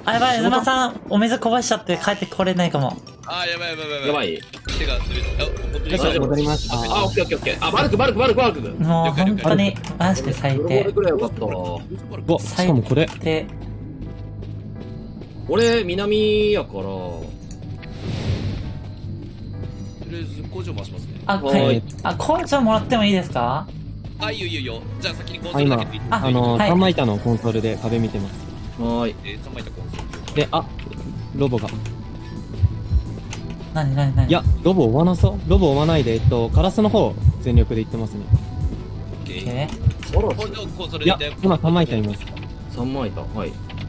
あ、やばい、沼さん、お水こぼしちゃって帰ってこれないかも。 あ、やばいやばいやばい。 やばい。 手がずれた。 ちょっと戻りました。 あ、オッケーオッケーオッケー。あ、バルク。 もう本当に、マジで最低。 くらいよかった。 わ、しかもこれ。 で、 俺、南やから。 とりあえず工場回しますね。 あ、はい。あ、工場もらってもいいですか？ あ、いいよいいよいいよ。じゃあ先にコンソあ、今、 ールだけあはい 3枚板のコンソールで壁見てます。 はーい。 3枚板コンソール。 で、あ、ロボが。 何いや、ロボ追わなそう。ロボ追わないで、カラスの方、全力で行ってますね。 オッケー。 あら、 工場コンソールいやで、 今3枚板います。 3枚板。はい。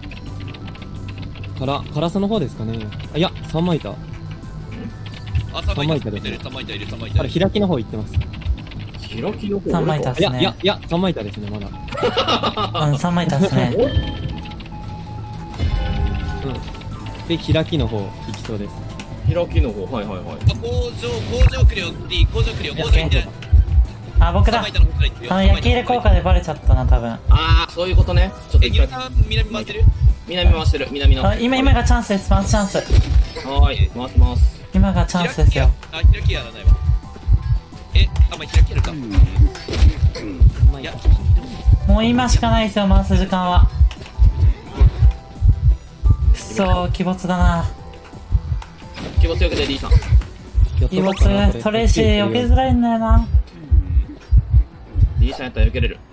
カラスの方ですかね。あ、いや、3枚板。 あ、3枚板三枚板ですいる、3枚板いる、3枚板いる。 開きの方行ってます。 開きの方。 3枚板っすね。 いや、3枚板ですね、まだ。 うん、3枚板っすね。 うん。で、開きの方行きそうです。 開きの方。はいはいはい。 あ、工場来るよ、D、工場来るよ、工場行って。 あ、僕だ。 3枚板の方から行ってよ。 焼き入れ効果でバレちゃったな、多分。 あー、そういうことね。ちょっとえ、 一回。 ニラさん、南回ってる？ 南回してる。南の。 あ、今がチャンスです、マスチャンス。 はーい。回ってます。 今がチャンスですよ。 あ、開きやらないわ。あ、まあ、開きやるか。いや、 もう今しかないですよ、回す時間は。くそー、鬼没だな。 気持ちよくて D さん。 鬼没、トレーシー避けづらいんだよな。 D さんやったら避けれる。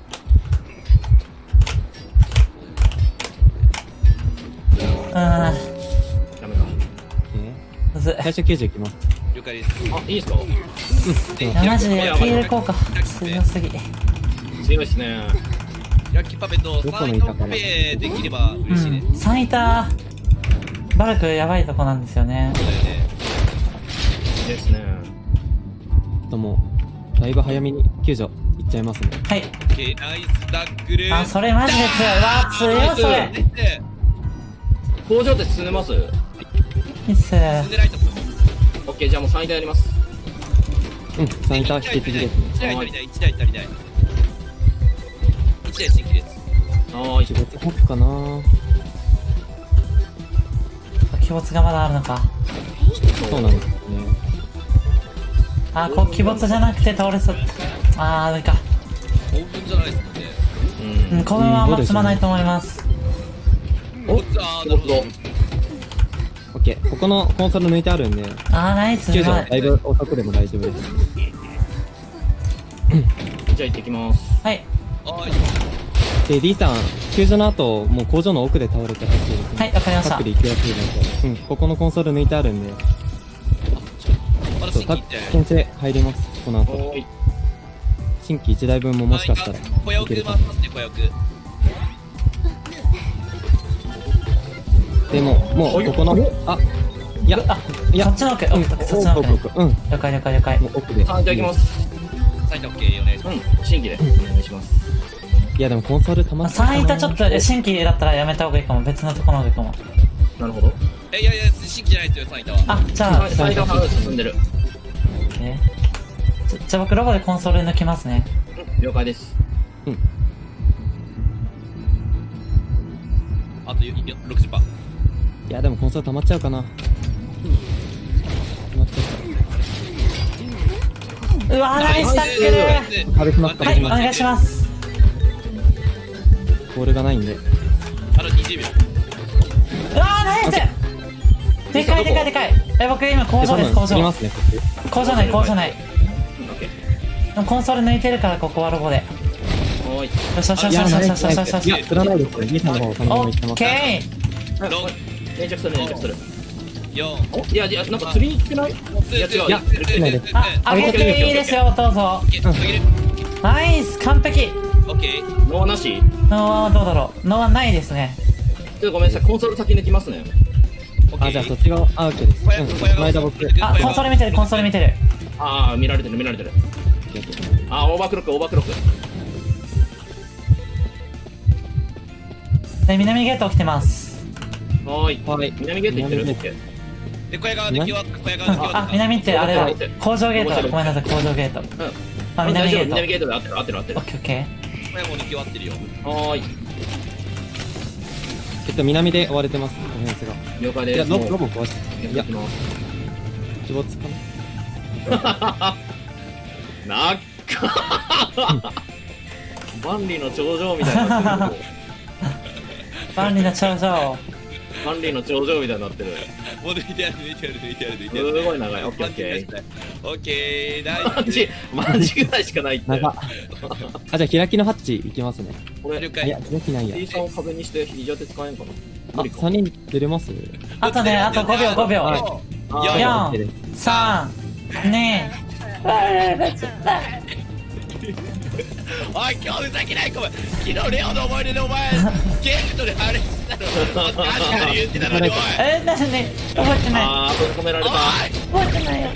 ダダメか。 むずい。 最初90いきます。 了解です。 あ、いいですか？ いや、マジで焼き入れ効果強すぎ。 強いっすね。 開きパペと3のパペできれば嬉しいね。 3板、バルクやばいとこなんですよね。 そうだよね。 いいですね。 もう、だいぶ早めに救助いっちゃいますね。 はい。 オッケー、ナイスダックル。 あ、それマジで強い。わー、強いそれ。 工場って進んでます？ いいっす。 進んでないと思う。 オッケー、じゃあもう3板やります。 うん、3板引き継ぎですね。 1台足りない、1台足りない。1台新規です。 はーい。 仕事書くかな。 鬼没がまだあるのか。 そうなんですね。 あ、鬼没じゃなくて倒れそう。あー、無理か。 興奮じゃないですもんね。 うん、このまま積まないと思います。 おっあー、なるほど。 オッケー。ここのコンソール抜いてあるんで、 あー、ナイス。 救助だいぶ遅くでも大丈夫です。 じゃあ行ってきます。 はい。 あで、D さん、救助の後、もう工場の奥で倒れてほしいですね。 はい、わかりましたタック。で行きやすいので。うん、ここのコンソール抜いてあるんで、 まだそう、タッ新規って。 牽制入ります、この後。 はーい。 新規1台分ももしかしたら小屋いけるかも。 奥回しますね、小屋奥。 でも、もうここの、あ、いや、いや、 そっちの奥、 うん、 そっちの奥。 奥、うん、 了解了解了解。 もう奥で。 あ、じゃあ行きます。 サイトオッケー、お願いします。 新規でお願いします。 いや、でもコンソールたまって 3板ちょっと、新規だったらやめた方がいいかも。別のところの方がいいかも。 なるほど。 いやいや、新規じゃないですよ、サイトは。 あ、じゃあ、 サイドハウス進んでる。 じゃあ僕ロボでコンソール抜きますね。 了解です。 あと60%。 いや、でもコンソールたまっちゃうかな。たまっちゃうわー、ナイスタックル。 う。壁しますか、 はい、お願いします。 ボールがないんで。 あと20秒。 うわー、ナイス。でかいでかいでかい。僕今工場です、工場。 いますね、こっち。 工場内、工場内。 オッケー。 でもコンソール抜いてるから、ここはロボで。 はーい。 よしよしよしよしよしよしよしよし。 いや、釣らないですね。D さんの方、そのまオま行ってます。 ッケー。 粘着する、粘着する。 4、 お、いや、なんか釣りに来てない？いや、違う。 いや釣れないですあ、上げていいですよ、どうぞ。 あげる。 ナイス、完璧。 オッケー。 ノアなし？ ノー、どうだろう。ノーはないですね。 ちょっとごめんなさい、コンソール先抜きますね。 あ、じゃあそっち側、あ、OK です。うん、この間僕、 あ、コンソール見てる、コンソール見てる。 あー、見られてる、見られてる。あー、オーバークロック、オーバークロック。 で、南ゲート起きてます。 はーい。 はい。 南ゲート行ってる？オッケー。 で、小屋側抜き終わった、小屋側抜き終わった。 あ、南ってあれだ。工場ゲートだ。ごめんなさい、工場ゲート。 うん。 あ、南ゲート。 南ゲートで合ってる、合ってる、合ってるオッ。ケーオッケ小屋も抜き終わってるよ。 はーい。 決と南で追われてます、オフェンスが。いや、 了解です。 ロボ壊して。いや、 きます。 鬼没かなっか万里の長城みたいになってる。 万里の長城。 万里の長城みたいになってる。 もう抜いてやる、抜いてやる、抜いてやる、抜いてやする。 ごい長い。オッケーオッケー。 オッケー、ナイス。 マジぐらいしかないって。 長っ。あ、じゃあ、開きのハッチ行きますね。 これ、 了いや、 解。 開きないや。 T さんを壁にして非常で使えんかな。 あ、3人出れますあとね、あと5秒、5秒。 はい 4 OK です 3、2、 おい、今日ふざけないか、お前。昨日レオの思い出でお前、ゲームとであれしたの。確かに言ってたのに、おい。 なんで覚えてない。 あー、閉じ込められた。 覚えてないよ。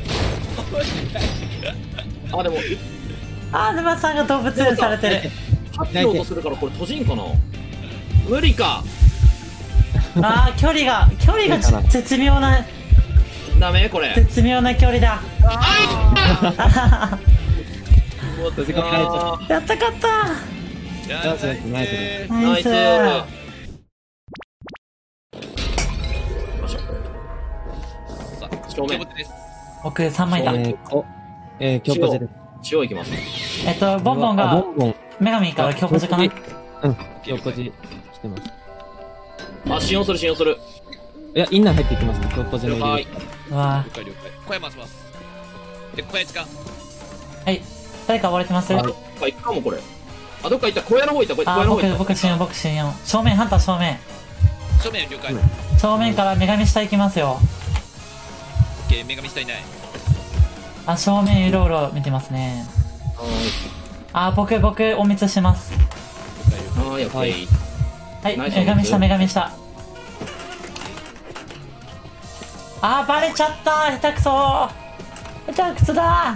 あ、でも、 沼さんが動物園されてる。 立ってようとするからこれ閉じんかな。無理か。 距離が絶妙な、 ダメこれ。 絶妙な距離だ。 閉じ込められちゃっやったかったナイス。 ナイスでナイス。よいしょ。 さあ、 正面気持ちです。 僕3枚だ。 強ポジです。 塩いきます。 ボンボンがボンボン。 女神から強ポジかな。 うん、強ポジ来てます。 あ、信用する信用する。 いや、インナー入ってきますね、強ポジの了解入り。 うわ了解、了解。小屋回します。で、小屋近。 はい。誰か追われてます？ はいどっか行くかもこれ。あ、どっか行った。小屋の方行った。小屋の方行った。 僕信用、僕信用。正面、ハンター正面。 正面、了解。 うんオ正面から女神下行きますよ。 ッケー、女神下いない。 正面うろうろ見てますね。僕、お密します。 はーい、オッケー。 はい、 ナイス女神下、女神下。バレちゃった下手くそ下手くそだ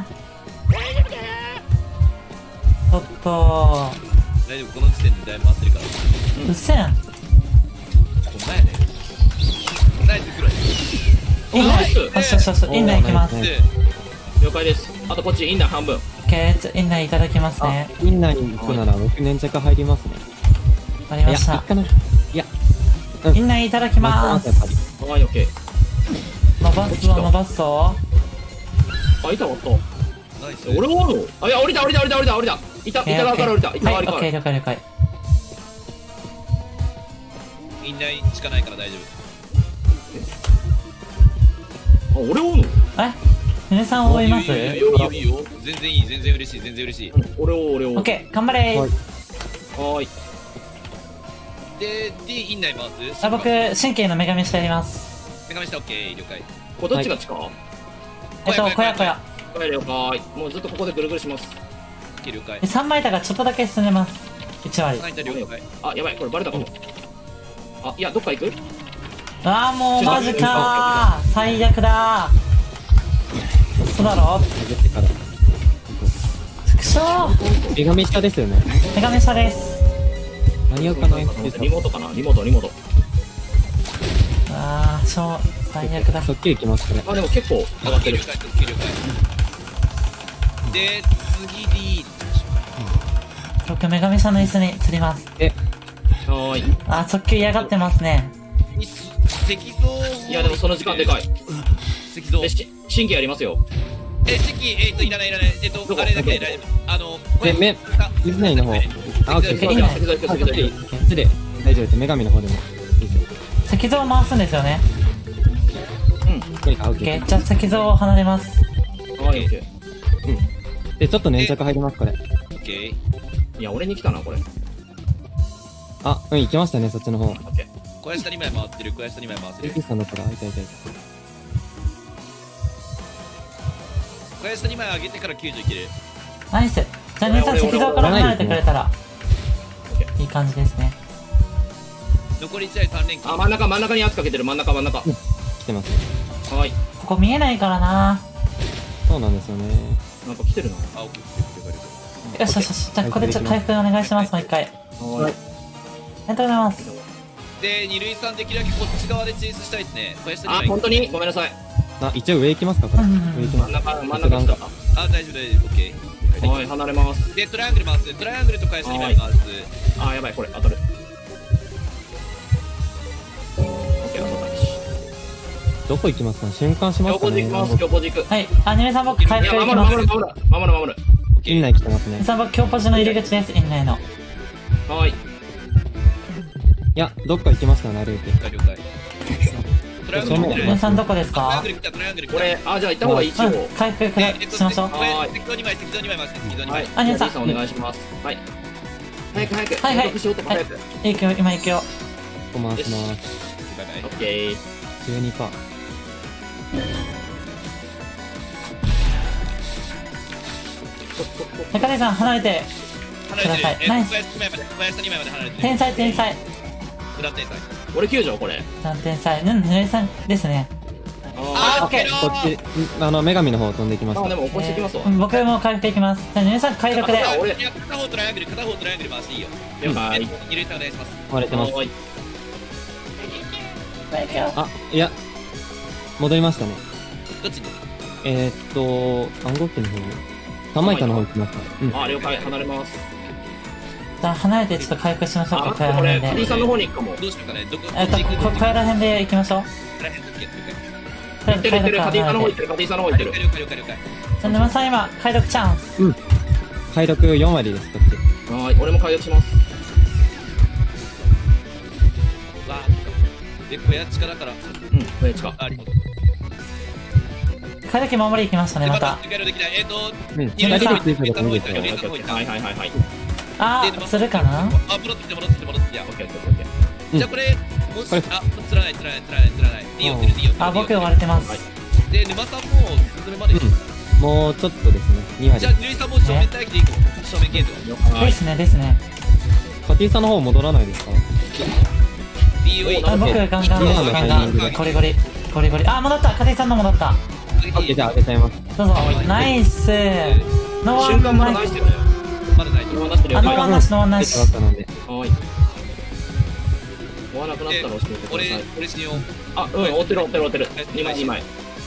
ちょっと、 大丈夫、この時点でだいぶ回ってるから。 うっせん。 ほんまやね。ナイスくらい。 インナー、よしよしよし、インナー行きます。 おーで、 了解です。あとこっちインナー半分。 オッケー、インナーいただきますあね。、 インナーに行くなら僕粘着入りますね。 わかりましいや、いたっ。かな。いや、 インナーいただきまやっぱり。 す。 はい、オッケー。 伸ばすぞ、伸ばすぞ。 あ、いた、おっと。 ナイス。 俺もおるの？あ、いや、降りた。いた側から降りた。いたはい、 側から。 オッケー、了解了解。 インナーしかないから大丈夫。 あ、俺おるの？ 皆さん追います？ いいよいいよいいよ。全然いい、全然嬉しい、全然嬉しい。 俺を。 オッケー、頑張れはいはーい。 で、D インナー回す。 僕、神経の女神下やります。 女神下、オッケー、了解。 これどっちが近？ 小屋。 はい、了解。もうずっとここでぐるぐるします。 オッケー、了解。 3枚板がちょっとだけ進んでます。1割。 ナイタ了解。 あ、やばい、これバレたかも。あ、いや、どっか行く？ もうマジかー最悪だー嘘だろ上げてから。 くしょー女神下ですよね。 女神下です。 間に合うかな。 リモートかな？リモート。 最悪だ。 速球行きます、これ。 あ、でも結構上がってる。 了解、了解。で、次 D。 僕、女神下の椅子に釣ります。 はーい。 速球嫌がってますね。 石像を。 いや、でもその時間でかい。 石像。 で、神経やりますよ。 いらない。あれだけで大丈夫。 で、水内の方。あ、オッケー。 いいね先々 こっちで大丈夫です。女神の方でもいいですよ。 石像を回すんですよね。 あ、オッケー。 じゃあ石像を離れます。 はい、オッケで、ちょっと粘着入ります、これ。 オッケー。 ー。いや、俺に来たな、これ。 あ、行きましたね、そっちの方。 オッケー。 小屋下2枚回ってる、小屋下2枚回ってる。 AK さんだったら、いた。 小屋下2枚上げてから90いける。 ナイス。じゃあ皆さん石像から離れてくれたらいい感じですね。 残り1台3連勤。 あ、真ん中に圧かけてる。真ん中。 来てます。 はい。 ここ見えないからな。 そうなんですよね。 なんか来てるな。 あ、オッケー。 よし。じゃあここでちょっと回復お願いします、もう一回。 はい。 ありがとうございます。 で、二塁さんできるだけこっち側でチェイスしたいですね。小屋下2 あ、 枚。 本当にごめんなさい。 一応上行きますか、これ。 うんうんうん上行きます。 真ん中来た。 あ、大丈夫、オッケー。 はい、離れます。 で、トライアングル回す。トライアングルと小屋下2枚回す。 あ、やばい、これ当たる。 どこ行きますかね、瞬間しますかね。 強ポジ行きます、強ポジ行く。 はいあ、ニメさん僕回いや、 復行きます。 守る、守る、守る、守る。 院内来てますねニメ。さん僕強ポジの入り口です、院内の。 はい。 いや、どっか行きますかね、歩いて。 了解了解。トライアングル正面ニメさんどこですかトライアング？ル来た、トライアングル来た。 これ、あ、じゃあ行った方がいい、一応。 うん、回復しましょう。 これ適当2枚、適当2枚回して、適当2枚。 はい。 あ皆さんリーさんお願いします。はい。早く早く。 はいはい登録しようと早く。 行くよ、今行くよ。 ここ回します。 バイバイ。 オッケー。 12%。 中根さん離れて離れてる。 くださいナイス小林2枚まで、小林さん2枚まで離れてる。 天才天才裏天才。 俺救助これ。 天才ニメさんですね。 あー、 オッケーーこっち、女神の方飛んできましあ、 た。 でも起こしてきますわ。 僕も回復行きます。じゃあニメさん回復で。 あ俺いや、片方トライアングル、片方トライアングル回していいよ。 了解。 二塁さんお願いします。 割れてます。 はい。 行くよ。 あ、いや、戻りましたね。 どっちに？ 暗号機の方に。三枚板の方行きました。うん。 あ、了解。離れます。 じゃあ離れてちょっと回復しましょうか、 あ、 小屋らこれ、 辺で。 リーさんの方に行くかも。 どうしようかね。どこ？ 小屋ら辺で行きましょう。 大変だっけ？ 行ってる行ってる。カティさんの方行ってる。カティさんの方行ってる。 了解了解了解。 じゃあ沼さん今解読チャンス。 解読4割です、こっち。 はい、俺も解読します。 わあ。で、小屋力から。 うん、これ近。 ありがとう。 解読守り行きましたね、また。 できない。 うん。 二塁さん、 二人でついたら逃げて二塁さんの方行った。 はいはいはいはい。 あー、するかな。 あ、戻ってきて戻ってきて戻ってきて。 オッケーオッケーオッケー。 じゃあこれ、もし、 これあ、釣らない。リオってる、リオ。 あ、僕追われてます。 で、沼さんも進めまで。 もうちょっとですね。2割じゃあ、。二塁さんも正面待機でいいかも。正面ゲート。 はい。 ですね、ですね。 カティさんの方戻らないですか？ DOE。 あ、僕ガンガンです、ガンガン。ゴリゴリ。ゴリゴリ。あ、戻った。カティさんの戻った。 オッケー、じゃあ開けちゃいます。 どうぞ。ナイス。ノーワン瞬間まだナイス。 出してるね。 まだない。 まだ出してるよ。 あ、ノーワンなし、ノーワンなし出て。ますので。 はい。追わなくなったら教えてください。 俺信用。 あ、うん、追ってる追ってる追ってる。2枚2枚。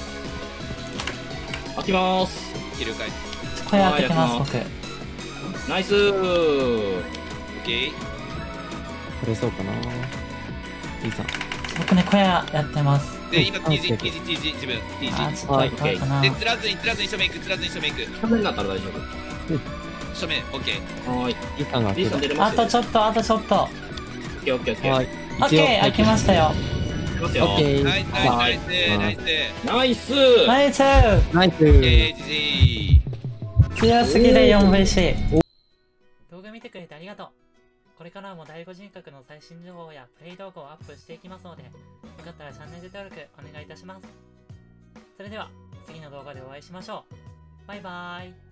開きまーす。 了解。 小屋開けてます、僕。 ナイスー。 オッケー。 これそうかな。いいさん。 僕ね、小屋やってます。 で、今、 うん TG、自分、 あー、 TG。 ちょっと怖いかな。 で、釣らずに正面行く、 正面になったら大丈正面、オッケー。 夫。はーい。 いいさんが開けたリーさん。出れまあすよ。 とちょっと、あとちょっと。 オッケーオッケーオッケー。 はい。 オッケー、開きましたよ。 出ますよ。 オッケー。 ナイス、ナイス、ナイス、ナイス。 ナイスー。 ナイスナイス。 オッケー、GG。 強すぎで 4VC。動画見てくれてありがとう。これからも第5人格の最新情報やプレイ動画をアップしていきますので、よかったらチャンネル登録お願いいたします。それでは、次の動画でお会いしましょう。バイバーイ。